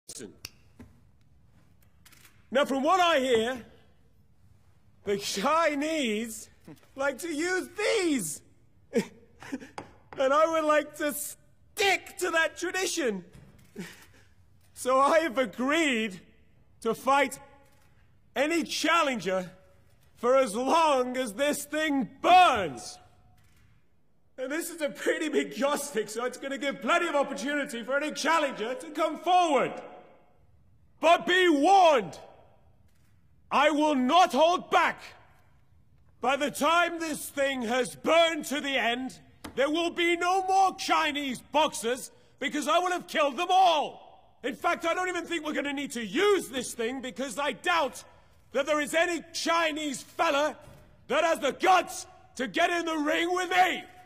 Listen. Now, from what I hear, the Chinese like to use these. And I would like to stick to that tradition. So I have agreed to fight any challenger for as long as this thing burns. And this is a pretty big joss stick, so it's going to give plenty of opportunity for any challenger to come forward. But be warned, I will not hold back. By the time this thing has burned to the end, there will be no more Chinese boxers, because I will have killed them all. In fact, I don't even think we're going to need to use this thing, because I doubt that there is any Chinese fella that has the guts to get in the ring with me.